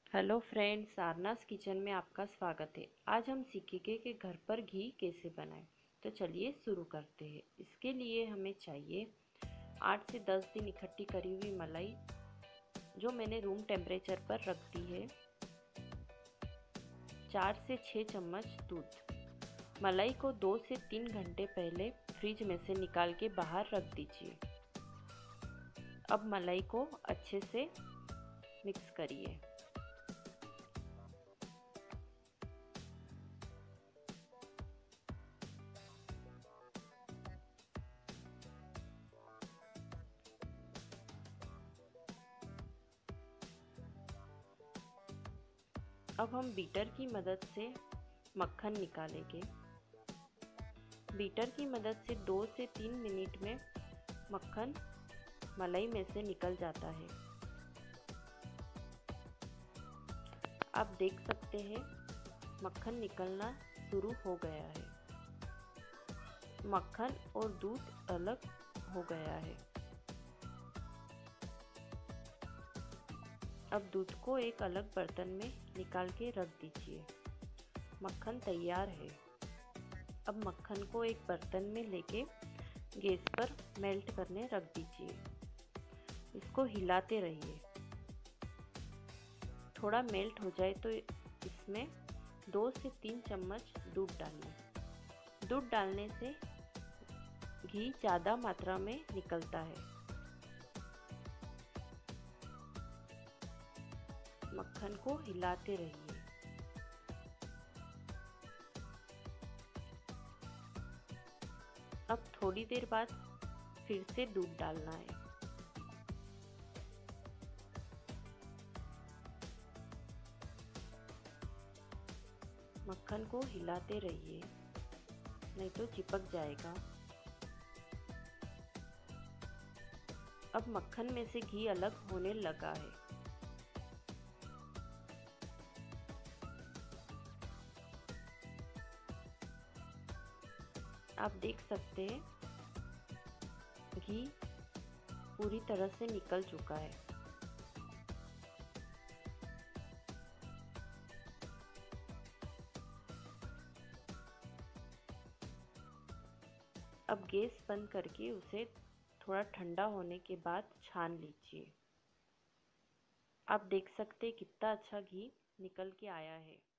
Hello friends, सारनास kitchen में आपका स्वागत है। आज हम सीखेंगे कि घर पर घी कैसे बनाएं। तो चलिए शुरू करते हैं। इसके लिए हमें चाहिए 8 से 10 दिन इकट्ठी करी हुई मलाई, जो मैंने रूम टेम्परेचर पर रख दी है। 4 से 6 चम्मच दूध। मलाई को 2 से 3 घंटे पहले फ्रिज में से निकाल के बाहर रख दीजिए। अब मलाई को अच्छे से मिक्स करिए। अब हम बीटर की मदद से मक्खन निकालेंगे। बीटर की मदद से 2 से 3 मिनट में मक्खन मलाई में से निकल जाता है। आप देख सकते हैं मक्खन निकलना शुरू हो गया है। मक्खन और दूध अलग हो गया है। अब दूध को एक अलग बर्तन में निकाल के रख दीजिए। मक्खन तैयार है। अब मक्खन को एक बर्तन में लेके गैस पर मेल्ट करने रख दीजिए। इसको हिलाते रहिए। थोड़ा मेल्ट हो जाए तो इसमें 2 से 3 चम्मच दूध डालिए। दूध डालने से घी ज़्यादा मात्रा में निकलता है। मक्खन को हिलाते रहिए। अब थोड़ी देर बाद फिर से दूध डालना है। मक्खन को हिलाते रहिए, नहीं तो चिपक जाएगा। अब मक्खन में से घी अलग होने लगा है। आप देख सकते हैं घी पूरी तरह से निकल चुका है। अब गैस बंद करके उसे थोड़ा ठंडा होने के बाद छान लीजिए। आप देख सकते हैं कितना अच्छा घी निकल के आया है।